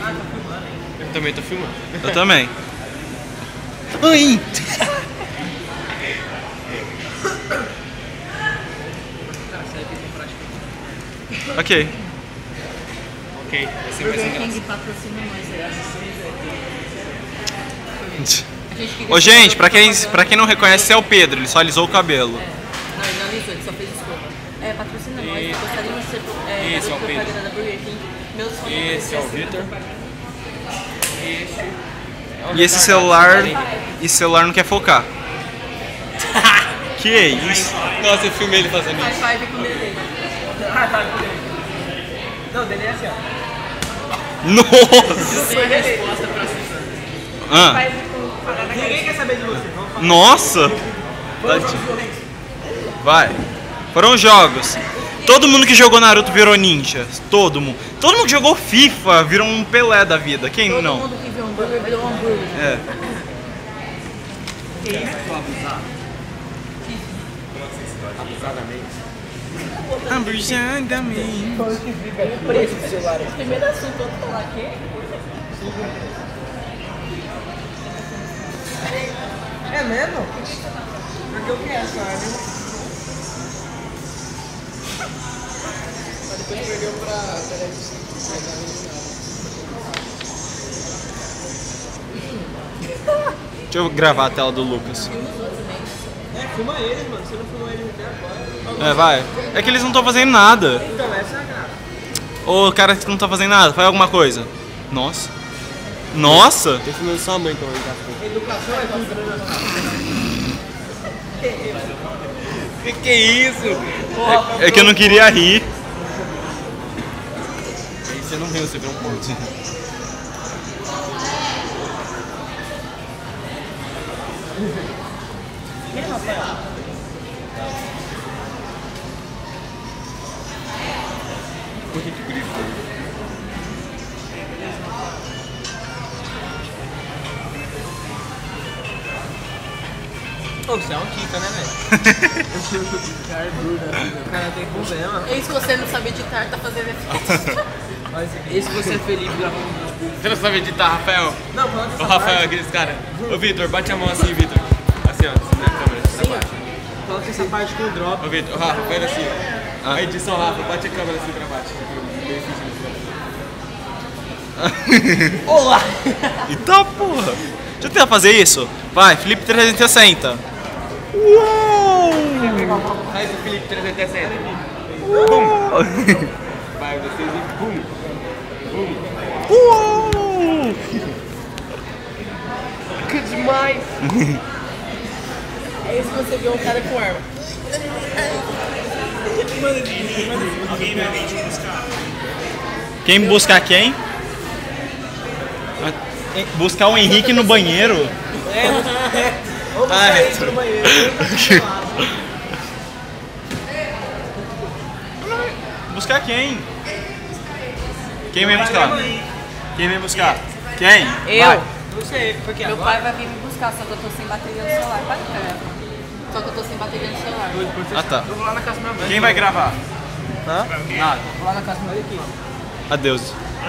Eu também tô filmando. Eu também. Oi! Ok. Ok, você vai ser Burger engraçado. King patrocina nós. Ô gente, pra quem não reconhece, esse é o Pedro, ele só alisou o cabelo. Não, ele não alisou, ele só fez escova. Patrocina nós, Isso. gostaríamos de ser Esse é o Pedro. propaganda da Burger King. Meu sonho Esse é o Vitor. E esse celular não quer focar. Que é isso? Nossa, eu filmei ele fazendo High isso. five com o dele. Não, dele é assim, ó. Nossa! Tem a resposta pra Suzana. Ah, Ninguém quer saber de você. Vamos falar. nossa! Vai. Foram jogos. Todo mundo que jogou Naruto virou ninja. Todo mundo. Todo mundo que jogou FIFA virou um Pelé da vida. Quem Todo não? mundo que viu um hambúrguer virou um hambúrguer. É. Abusadamente. O preço do celular. Primeiro assunto, outro falar aqui. É mesmo? Porque eu quero, cara. Mas depois perdeu pra televisão. Deixa eu gravar a tela do Lucas. Filma eles, mano. Você não filmou eles até agora. É, vai. É que eles não estão fazendo nada. Então, essa é a graça. Ô, cara que não tá fazendo nada, faz alguma coisa. Nossa. Nossa! Tô filmando sua mãe então, tá? Educação é tudo. Que é isso? É que eu não queria rir. Aí você não riu, você viu um ponto. Por que grifo? Ô, você é um Kika, né, velho? O cara é duro, o cara tem problema. Eis que você não sabe editar, tá fazendo efeito. Mas esse você é feliz gravando um vídeo. Você não sabe editar, Rafael? Não, falando O dessa Rafael é parte. aqueles cara. Ô Vitor, bate a mão assim, Vitor. Assim, ó, assim na câmera, assim pra baixo. Falando dessa parte com o drop. Ô Vitor, Rafa, faz assim. A edição, Rafa, bate a câmera assim pra baixo. Olá! Eita porra! Deixa eu tentar fazer isso. Vai, Felipe 360. Uou! Faz o Felipe 360. Uou! Vai, vocês e pum. Uou! Que demais. É isso que você viu um cara com arma. Quem buscar quem? Buscar o Henrique no banheiro? Vamos Ah, sair é. pro banheiro. Buscar quem? Quem vem buscar? Quem vem buscar? Quem? Eu? Vai. Não sei, porque Meu agora... pai vai vir me buscar, só que eu tô sem bateria no celular. Para de pegar. Só que eu tô sem bateria no celular. Ah, tá. Eu vou lá na casa da minha mãe. Quem vai gravar? Hã? Nada. Vou lá na casa da minha mãe aqui. Adeus.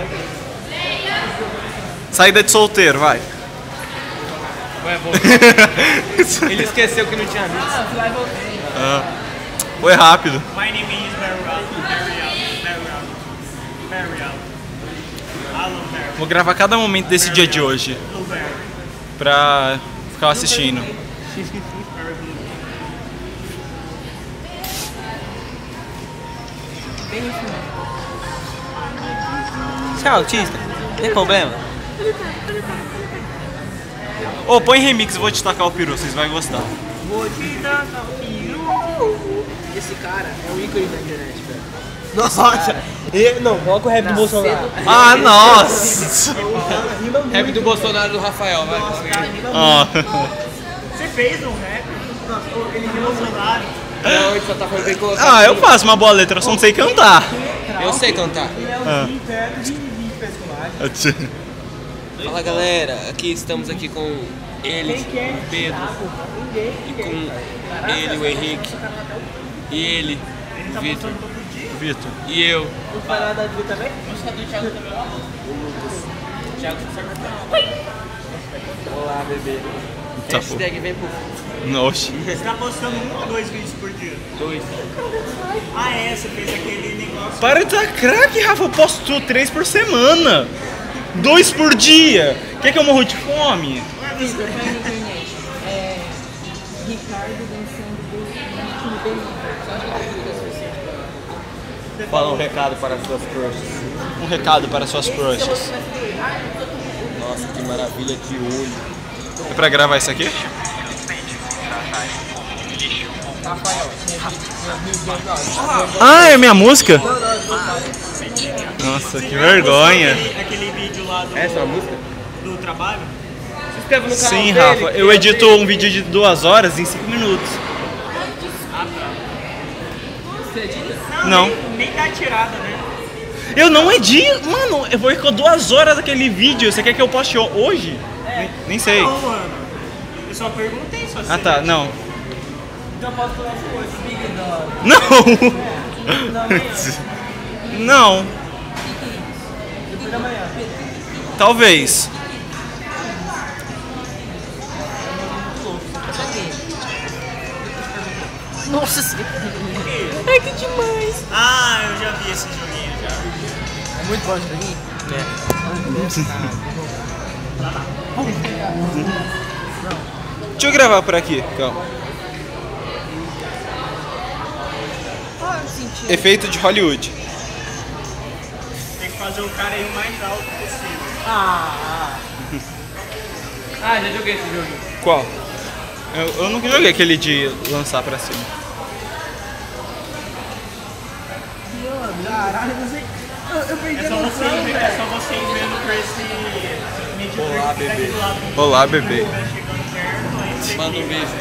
Saída de solteiro, vai. Ué, voltou. Ele esqueceu que não tinha visto. Ah, fui lá e voltei. Foi rápido. My name is Burial. I love Burial. Vou gravar cada momento desse dia de hoje Blueberry. pra ficar assistindo. Bem no final. Você é autista? Tem problema? Ô, põe remix, eu vou te tacar o peru, vocês vão gostar. Vou te dar um peru. Esse cara é um ícone da internet, velho. Nossa! Não, coloca o rap do Bolsonaro. Ah, nossa! Rima Rap muito. do Bolsonaro do Rafael, vai. Ó. Você fez um rap? Nossa, ele rima Bolsonaro. Não, ele só tá falando bem colocado. Ah, eu faço uma boa letra, eu só não sei cantar. Eu sei cantar. Ele é um interno de personagem. Fala galera, aqui estamos aqui com ele, o Pedro, e com ele, o Henrique, e ele, o Vitor, Vitor. e eu. Não faz nada de também? O Thiago também. Thiago Olá, bebê. Tá, Hashtag vem pro... Oxi. Você tá postando 1 ou 2 vídeos por dia? 2. Ah, é, você fez aquele negócio. Para de dar craque, Rafa. Eu posto 3 por semana. 2 por dia. Quer que eu morro de fome? Vitor, vai na internet. É. Ricardo dançando do ritmo Believer. Só acho que eu vi das pessoas. Fala um recado para suas crushes. Um recado para suas crushes. Nossa, que maravilha de olho. É pra gravar isso aqui? Ah, é minha música? Nossa, que vergonha. Aquele vídeo lá do, Essa é a música? do trabalho. Se inscreve no canal Sim, dele, Rafa. que Eu edito um vídeo de 2 horas em 5 minutos. Não. Nem dá tirada, né? Eu não edito. Mano, eu vou ficar 2 horas daquele vídeo. Você quer que eu poste hoje? Nem sei. Não, mano. Eu só perguntei só se Ah, tá. Não. Então eu posso colocar o Big Dog. Não. Não. Depois da manhã. Talvez. Nossa senhora. Ah, eu já vi esse joguinho já. É muito bom isso daqui? Deixa eu gravar por aqui. Calma. Efeito de Hollywood. Tem que fazer o cara ir o mais alto possível. Ah, já joguei esse jogo. Qual? Eu nunca joguei aquele de lançar pra cima. Caralho, eu não sei. Eu perdi É só você ir vendo pra esse medidor Olá, que tá aqui bebê. do lado. Olá, bebê. Vai chegando perto, aí você Manda um beijo.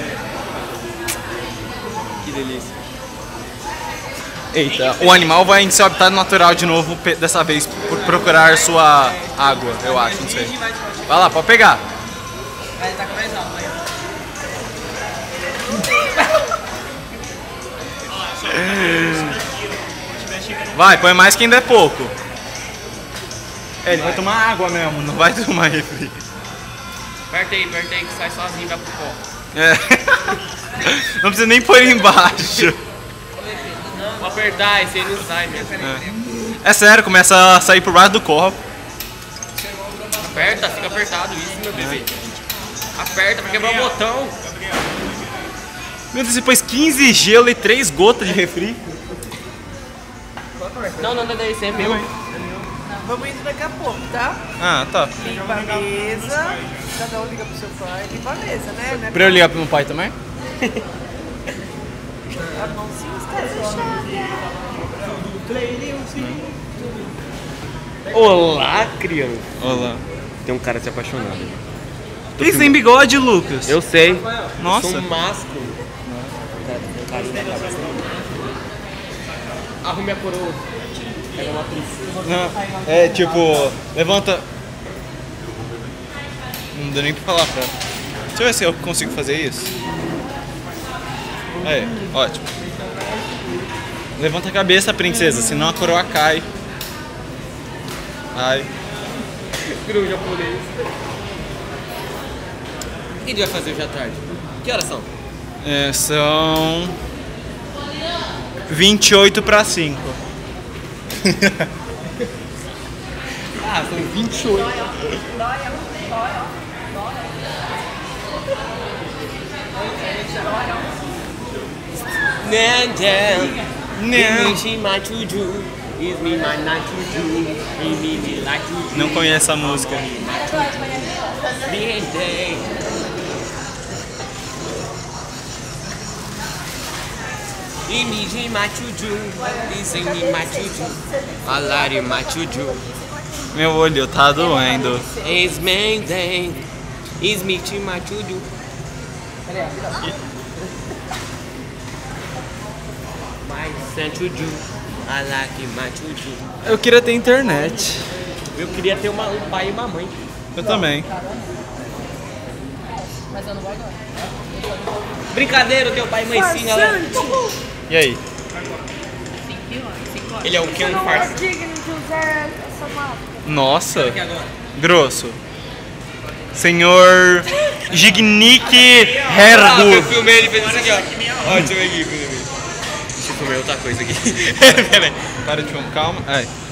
Que delícia. Eita, o animal vai em seu habitat natural de novo, dessa vez por procurar sua água, eu acho, não sei. Vai lá, pode pegar. Vai tá com mais alto aí. Vai, põe mais que ainda é pouco. Ele vai tomar água mesmo, não vai tomar refri. Aperta aí que sai sozinho e vai pro pó. É. Não precisa nem pôr embaixo. Vou apertar, esse aí não sai mesmo. É sério, começa a sair por baixo do copo. Aperta, fica apertado isso, meu bebê. Aperta pra quebrar o botão. Meu Deus, você pôs 15 gelo e 3 gotas de refri. Não, daí isso é meu. Vamos indo daqui a pouco, tá? Ah, tá. Limpa a mesa. Cada um liga pro seu pai. Limpa a mesa, né? Pra eu ligar pro meu pai também? A mãozinha está fechada. Olá, criança. Olá. Tem um cara se apaixonado. Quem tem bigode, Lucas? Eu sei. Nossa. Eu sou um másculo. Cara, tem um carinho na cabeça. Arrume a coroa. Pega uma princesa. Não, é tipo, levanta. Não deu nem pra falar pra ela. Deixa eu ver se eu consigo fazer isso. Aí, ótimo. Levanta a cabeça, princesa, senão a coroa cai. Ai. Virou japonês. O que a gente vai fazer hoje à tarde? Que horas são? É, são 28 para 5. Ah, são 28. Não conheço a música. Meu olho tá doendo. Eu queria ter internet. Eu queria ter um pai e uma mãe. Eu também. Mas eu não vou agora. Brincadeira, teu pai e mãe sim, galera. E aí? 5 horas. Ele é o que? Um farsa. digno de usar essa máscara. Nossa. Grosso. Senhor Gignick Hergo. Eu filmei ele fez isso aqui, ó. Ó, deixa eu ver aqui. Deixa eu filmar outra coisa aqui. Para de filmar, calma. Ai.